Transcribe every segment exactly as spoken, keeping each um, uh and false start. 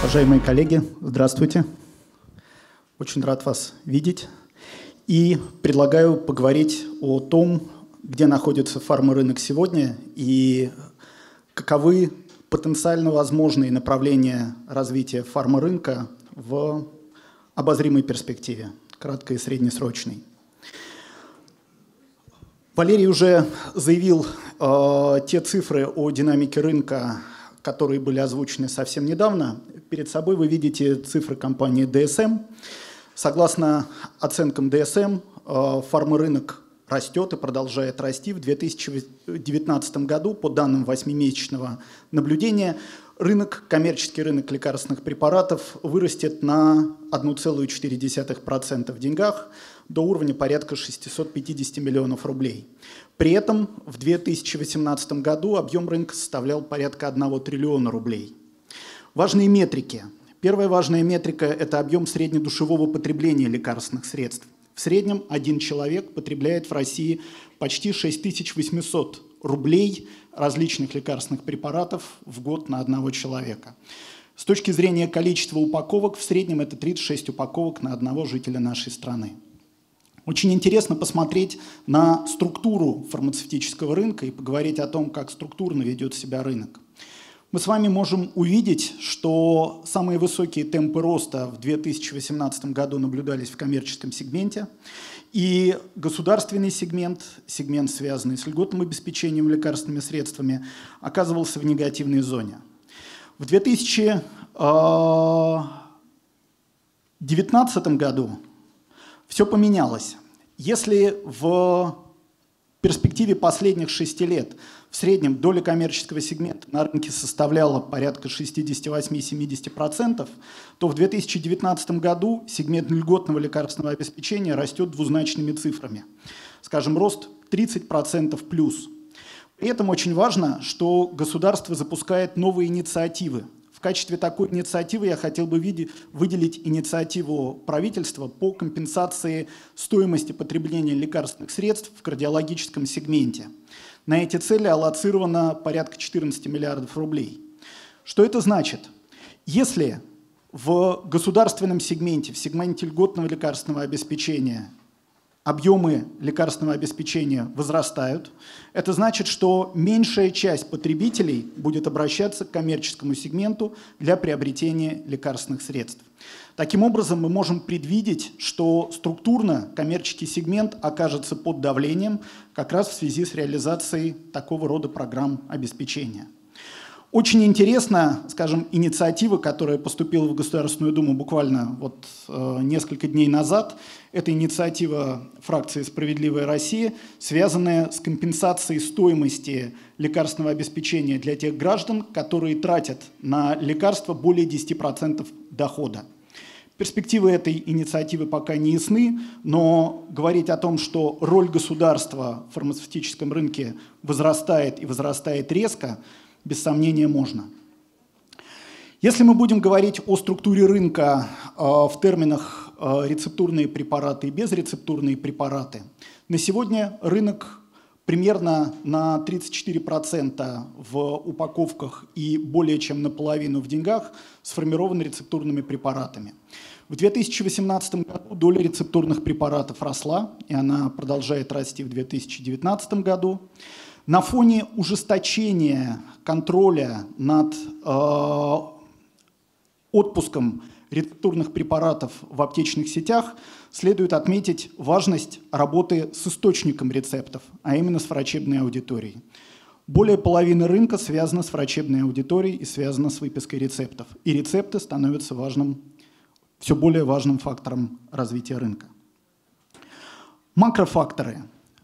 Уважаемые коллеги, здравствуйте. Очень рад вас видеть. И предлагаю поговорить о том, где находится фармрынок сегодня и каковы потенциально возможные направления развития фармрынка в обозримой перспективе, краткой и среднесрочной. Валерий уже заявил э, те цифры о динамике рынка, которые были озвучены совсем недавно. Перед собой вы видите цифры компании ди эс эм. Согласно оценкам ди эс эм, э, фармрынок растет и продолжает расти. В две тысячи девятнадцатом году, по данным восьмимесячного наблюдения, рынок, коммерческий рынок лекарственных препаратов вырастет на одна целая четыре десятых процента в деньгах до уровня порядка шестисот пятидесяти миллионов рублей. При этом в две тысячи восемнадцатом году объем рынка составлял порядка одного триллиона рублей. Важные метрики. Первая важная метрика – это объем среднедушевого потребления лекарственных средств. В среднем один человек потребляет в России почти шесть тысяч восемьсот рублей различных лекарственных препаратов в год на одного человека. С точки зрения количества упаковок, в среднем это тридцать шесть упаковок на одного жителя нашей страны. Очень интересно посмотреть на структуру фармацевтического рынка и поговорить о том, как структурно ведет себя рынок. Мы с вами можем увидеть, что самые высокие темпы роста в две тысячи восемнадцатом году наблюдались в коммерческом сегменте, и государственный сегмент, сегмент, связанный с льготным обеспечением лекарственными средствами, оказывался в негативной зоне. В две тысячи девятнадцатом году все поменялось. Если в перспективе последних шести лет в среднем доля коммерческого сегмента на рынке составляла порядка шестьдесят восемь — семьдесят процентов, то в две тысячи девятнадцатом году сегмент льготного лекарственного обеспечения растет двузначными цифрами. Скажем, рост тридцать процентов плюс. При этом очень важно, что государство запускает новые инициативы. В качестве такой инициативы я хотел бы выделить инициативу правительства по компенсации стоимости потребления лекарственных средств в кардиологическом сегменте. На эти цели аллоцировано порядка четырнадцати миллиардов рублей. Что это значит? Если в государственном сегменте, в сегменте льготного лекарственного обеспечения, объемы лекарственного обеспечения возрастают, это значит, что меньшая часть потребителей будет обращаться к коммерческому сегменту для приобретения лекарственных средств. Таким образом, мы можем предвидеть, что структурно коммерческий сегмент окажется под давлением как раз в связи с реализацией такого рода программ обеспечения. Очень интересна, скажем, инициатива, которая поступила в Государственную Думу буквально вот, э, несколько дней назад. Это инициатива фракции «Справедливая Россия», связанная с компенсацией стоимости лекарственного обеспечения для тех граждан, которые тратят на лекарства более десяти процентов дохода. Перспективы этой инициативы пока не ясны, но говорить о том, что роль государства в фармацевтическом рынке возрастает и возрастает резко, без сомнения можно. Если мы будем говорить о структуре рынка э, в терминах э, рецептурные препараты и безрецептурные препараты, на сегодня рынок примерно на тридцать четыре процента в упаковках и более чем наполовину в деньгах сформирован рецептурными препаратами. В две тысячи восемнадцатом году доля рецептурных препаратов росла, и она продолжает расти в две тысячи девятнадцатом году. На фоне ужесточения контроля над э, отпуском рецептурных препаратов в аптечных сетях следует отметить важность работы с источником рецептов, а именно с врачебной аудиторией. Более половины рынка связано с врачебной аудиторией и связано с выпиской рецептов. И рецепты становятся важным, все более важным фактором развития рынка. Макрофакторы.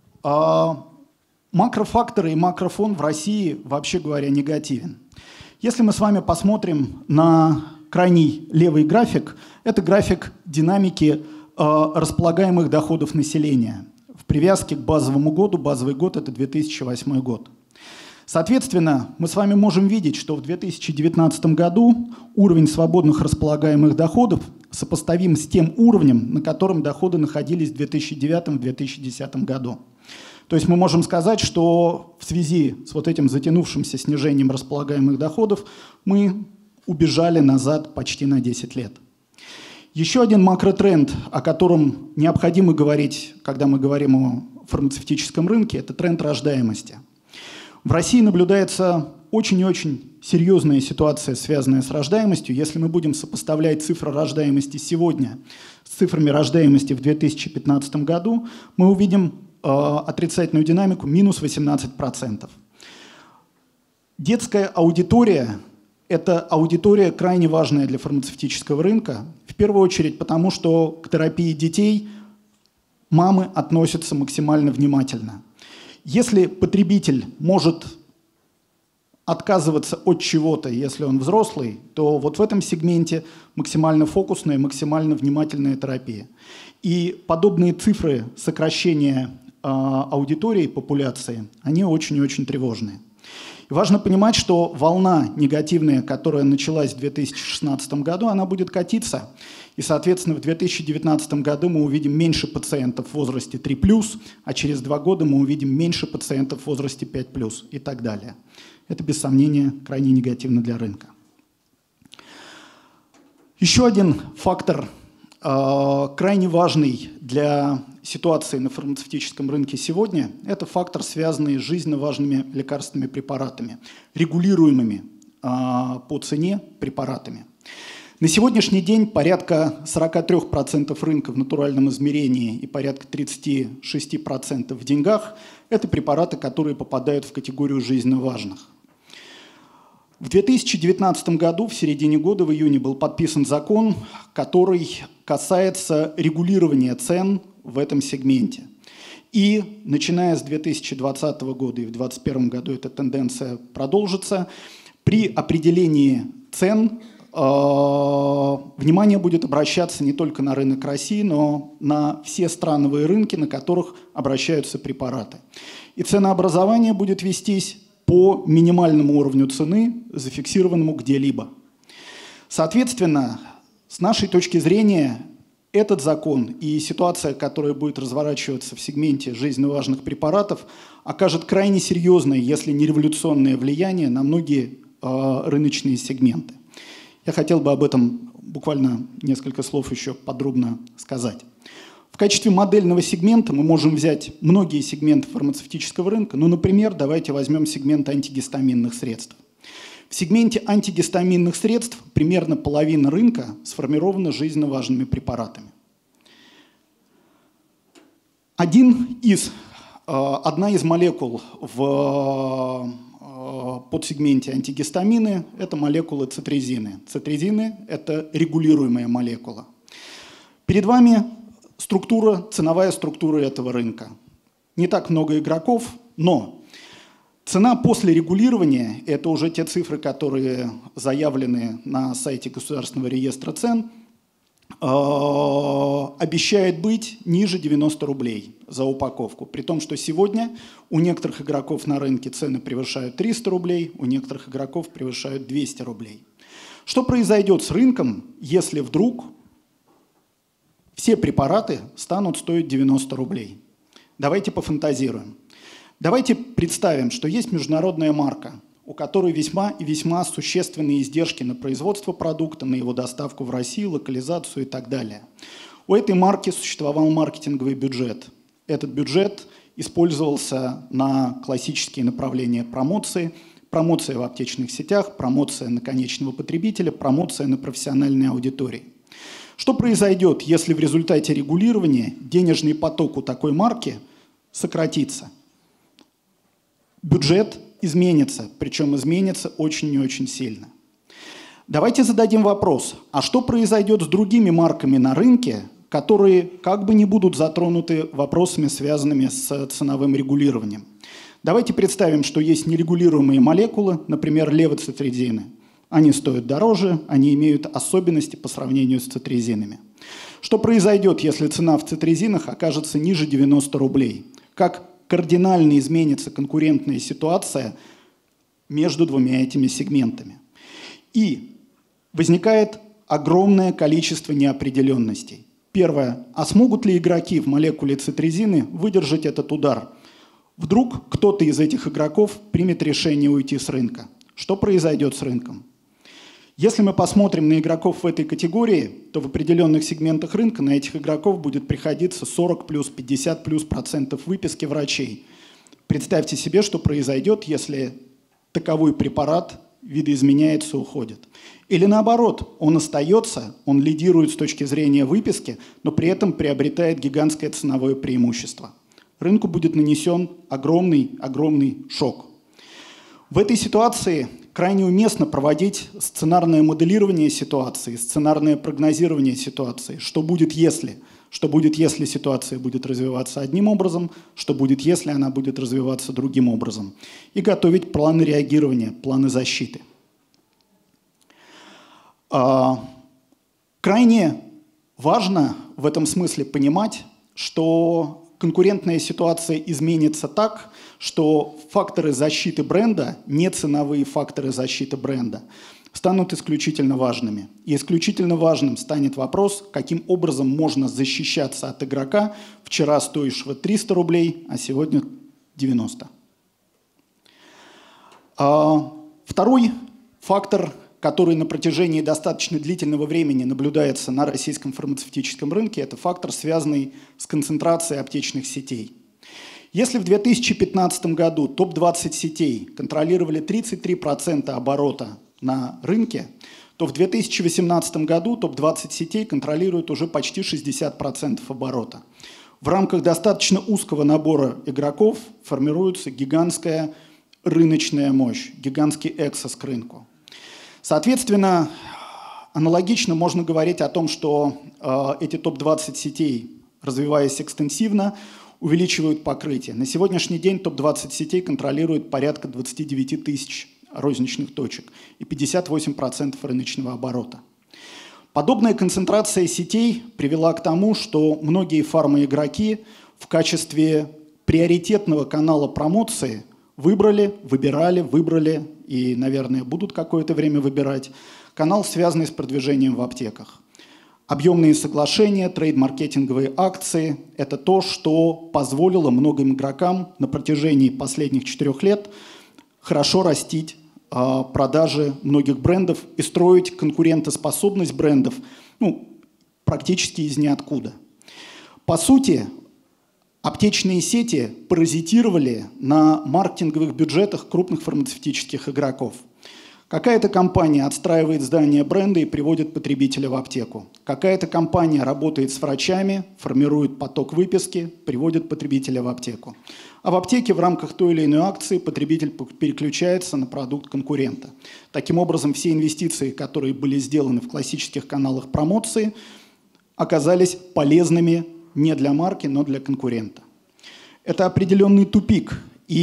Макрофакторы и макрофон в России, вообще говоря, негативен. Если мы с вами посмотрим на крайний левый график, это график динамики э, располагаемых доходов населения в привязке к базовому году. Базовый год – это две тысячи восьмой год. Соответственно, мы с вами можем видеть, что в две тысячи девятнадцатом году уровень свободных располагаемых доходов сопоставим с тем уровнем, на котором доходы находились в две тысячи девятом — две тысячи десятом году. То есть мы можем сказать, что в связи с вот этим затянувшимся снижением располагаемых доходов мы убежали назад почти на десять лет. Еще один макротренд, о котором необходимо говорить, когда мы говорим о фармацевтическом рынке, это тренд рождаемости. В России наблюдается очень и очень серьезная ситуация, связанная с рождаемостью. Если мы будем сопоставлять цифры рождаемости сегодня с цифрами рождаемости в две тысячи пятнадцатом году, мы увидим э, отрицательную динамику минус восемнадцать процентов. Детская аудитория – это аудитория крайне важная для фармацевтического рынка, в первую очередь потому, что к терапии детей мамы относятся максимально внимательно. Если потребитель может отказываться от чего-то, если он взрослый, то вот в этом сегменте максимально фокусная, максимально внимательная терапия. И подобные цифры сокращения э, аудитории, популяции, они очень и очень тревожные. И важно понимать, что волна негативная, которая началась в две тысячи шестнадцатом году, она будет катиться. И, соответственно, в две тысячи девятнадцатом году мы увидим меньше пациентов в возрасте три плюс, а через два года мы увидим меньше пациентов в возрасте пять плюс и так далее. Это, без сомнения, крайне негативно для рынка. Еще один фактор, э, крайне важный для ситуации на фармацевтическом рынке сегодня, это фактор, связанный с жизненно важными лекарственными препаратами, регулируемыми э, по цене препаратами. На сегодняшний день порядка сорок три процента рынка в натуральном измерении и порядка тридцать шесть процентов в деньгах – это препараты, которые попадают в категорию жизненно важных. В две тысячи девятнадцатом году, в середине года, в июне, был подписан закон, который касается регулирования цен в этом сегменте. И начиная с две тысячи двадцатого года и в две тысячи двадцать первом году эта тенденция продолжится, при определении цен внимание будет обращаться не только на рынок России, но на все страновые рынки, на которых обращаются препараты. И ценообразование будет вестись по минимальному уровню цены, зафиксированному где-либо. Соответственно, с нашей точки зрения, этот закон и ситуация, которая будет разворачиваться в сегменте жизненно важных препаратов, окажет крайне серьезное, если не революционное влияние на многие э, рыночные сегменты. Я хотел бы об этом буквально несколько слов еще подробно сказать. В качестве модельного сегмента мы можем взять многие сегменты фармацевтического рынка. Ну, например, давайте возьмем сегмент антигистаминных средств. В сегменте антигистаминных средств примерно половина рынка сформирована жизненно важными препаратами. Один из, одна из молекул в подсегменте антигистамины – это молекулы цетризины. Цетризины – это регулируемая молекула. Перед вами структура, ценовая структура этого рынка. Не так много игроков, но цена после регулирования – это уже те цифры, которые заявлены на сайте Государственного реестра цен, обещает быть ниже девяноста рублей за упаковку. При том, что сегодня у некоторых игроков на рынке цены превышают триста рублей, у некоторых игроков превышают двести рублей. Что произойдет с рынком, если вдруг все препараты станут стоить девяносто рублей? Давайте пофантазируем. Давайте представим, что есть международная марка, у которой весьма и весьма существенные издержки на производство продукта, на его доставку в Россию, локализацию и так далее. У этой марки существовал маркетинговый бюджет. Этот бюджет использовался на классические направления промоции, промоция в аптечных сетях, промоция на конечного потребителя, промоция на профессиональной аудитории. Что произойдет, если в результате регулирования денежный поток у такой марки сократится? Бюджет изменится, причем изменится очень и очень сильно. Давайте зададим вопрос, а что произойдет с другими марками на рынке, которые как бы не будут затронуты вопросами, связанными с ценовым регулированием? Давайте представим, что есть нерегулируемые молекулы, например, левоцетризины. Они стоят дороже, они имеют особенности по сравнению с цетризинами. Что произойдет, если цена в цетризинах окажется ниже девяноста рублей? Как кардинально изменится конкурентная ситуация между двумя этими сегментами? И возникает огромное количество неопределенностей. Первое. А смогут ли игроки в молекуле цетризины выдержать этот удар? Вдруг кто-то из этих игроков примет решение уйти с рынка. Что произойдет с рынком? Если мы посмотрим на игроков в этой категории, то в определенных сегментах рынка на этих игроков будет приходиться сорок плюс, пятьдесят плюс процентов выписки врачей. Представьте себе, что произойдет, если таковой препарат видоизменяется, уходит. Или наоборот, он остается, он лидирует с точки зрения выписки, но при этом приобретает гигантское ценовое преимущество. Рынку будет нанесен огромный, огромный шок. В этой ситуации крайне уместно проводить сценарное моделирование ситуации, сценарное прогнозирование ситуации. Что будет, если? Что будет, если ситуация будет развиваться одним образом, что будет, если она будет развиваться другим образом. И готовить планы реагирования, планы защиты. А, крайне важно в этом смысле понимать, что конкурентная ситуация изменится так, что факторы защиты бренда, не ценовые факторы защиты бренда, станут исключительно важными. И исключительно важным станет вопрос, каким образом можно защищаться от игрока, вчера стоившего триста рублей, а сегодня девяносто. А второй фактор, который на протяжении достаточно длительного времени наблюдается на российском фармацевтическом рынке, это фактор, связанный с концентрацией аптечных сетей. Если в две тысячи пятнадцатом году топ двадцать сетей контролировали тридцать три процента оборота на рынке, то в две тысячи восемнадцатом году топ двадцать сетей контролируют уже почти шестьдесят процентов оборота. В рамках достаточно узкого набора игроков формируется гигантская рыночная мощь, гигантский эксос к рынку. Соответственно, аналогично можно говорить о том, что э, эти топ двадцать сетей, развиваясь экстенсивно, увеличивают покрытие. На сегодняшний день топ двадцать сетей контролируют порядка двадцати девяти тысяч розничных точек и пятьдесят восемь процентов рыночного оборота. Подобная концентрация сетей привела к тому, что многие фармаигроки в качестве приоритетного канала промоции выбрали, выбирали, выбрали и, наверное, будут какое-то время выбирать канал, связанный с продвижением в аптеках. Объемные соглашения, трейд-маркетинговые акции – это то, что позволило многим игрокам на протяжении последних четырех лет хорошо растить э, продажи многих брендов и строить конкурентоспособность брендов ну, практически из ниоткуда. По сути, аптечные сети паразитировали на маркетинговых бюджетах крупных фармацевтических игроков. Какая-то компания отстраивает здание бренда и приводит потребителя в аптеку. Какая-то компания работает с врачами, формирует поток выписки, приводит потребителя в аптеку. А в аптеке в рамках той или иной акции потребитель переключается на продукт конкурента. Таким образом, все инвестиции, которые были сделаны в классических каналах промоции, оказались полезными не для марки, но для конкурента. Это определенный тупик.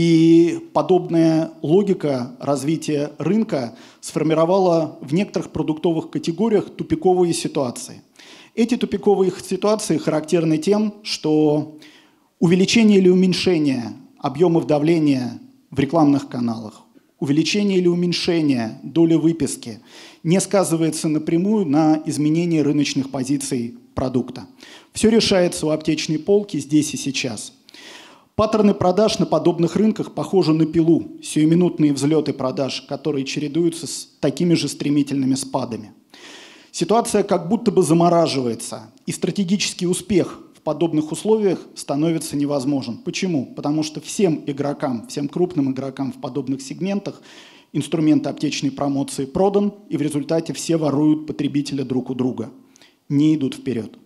И подобная логика развития рынка сформировала в некоторых продуктовых категориях тупиковые ситуации. Эти тупиковые ситуации характерны тем, что увеличение или уменьшение объемов давления в рекламных каналах, увеличение или уменьшение доли выписки не сказывается напрямую на изменении рыночных позиций продукта. Все решается у аптечной полки здесь и сейчас. Паттерны продаж на подобных рынках похожи на пилу, сиюминутные взлеты продаж, которые чередуются с такими же стремительными спадами. Ситуация как будто бы замораживается, и стратегический успех в подобных условиях становится невозможен. Почему? Потому что всем игрокам, всем крупным игрокам в подобных сегментах инструмент аптечной промоции продан, и в результате все воруют потребителя друг у друга, не идут вперед.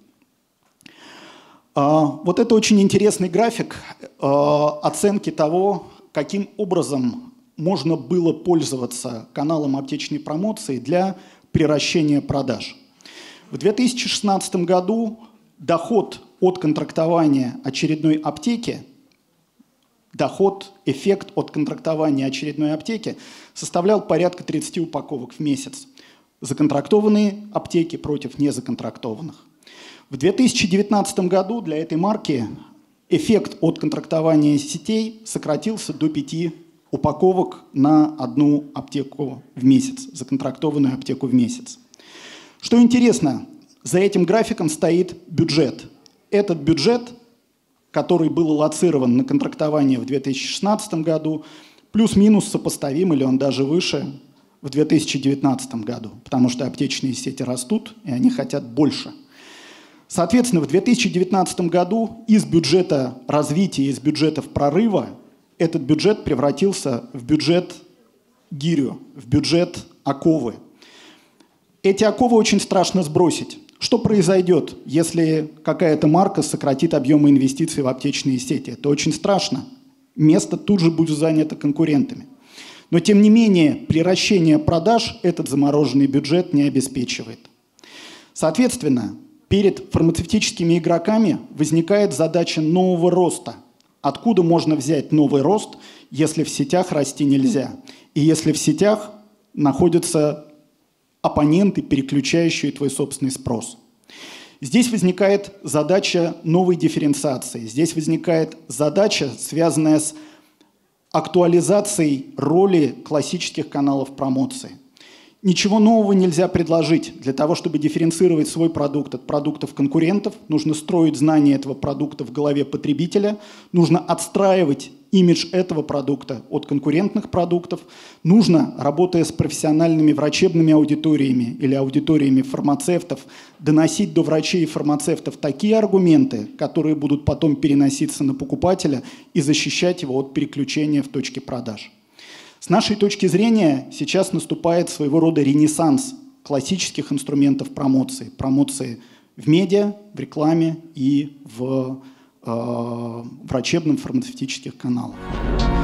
Вот это очень интересный график оценки того, каким образом можно было пользоваться каналом аптечной промоции для приращения продаж. В две тысячи шестнадцатом году доход от контрактования очередной аптеки, доход, эффект от контрактования очередной аптеки составлял порядка тридцати упаковок в месяц. Законтрактованные аптеки против незаконтрактованных. В две тысячи девятнадцатом году для этой марки эффект от контрактования сетей сократился до пяти упаковок на одну аптеку в месяц, законтрактованную аптеку в месяц. Что интересно, за этим графиком стоит бюджет. Этот бюджет, который был аллоцирован на контрактование в две тысячи шестнадцатом году, плюс-минус сопоставим, или он даже выше, в две тысячи девятнадцатом году, потому что аптечные сети растут, и они хотят больше. Соответственно, в две тысячи девятнадцатом году из бюджета развития, из бюджетов прорыва этот бюджет превратился в бюджет гирю, в бюджет оковы. Эти оковы очень страшно сбросить. Что произойдет, если какая-то марка сократит объемы инвестиций в аптечные сети? Это очень страшно. Место тут же будет занято конкурентами. Но, тем не менее, приращение продаж этот замороженный бюджет не обеспечивает. Соответственно, перед фармацевтическими игроками возникает задача нового роста. Откуда можно взять новый рост, если в сетях расти нельзя? И если в сетях находятся оппоненты, переключающие твой собственный спрос. Здесь возникает задача новой дифференциации. Здесь возникает задача, связанная с актуализацией роли классических каналов промоции. Ничего нового нельзя предложить. Для того, чтобы дифференцировать свой продукт от продуктов конкурентов, нужно строить знание этого продукта в голове потребителя, нужно отстраивать имидж этого продукта от конкурентных продуктов, нужно, работая с профессиональными врачебными аудиториями или аудиториями фармацевтов, доносить до врачей и фармацевтов такие аргументы, которые будут потом переноситься на покупателя и защищать его от переключения в точке продаж. С нашей точки зрения сейчас наступает своего рода ренессанс классических инструментов промоции. Промоции в медиа, в рекламе и в э, врачебном фармацевтических каналах.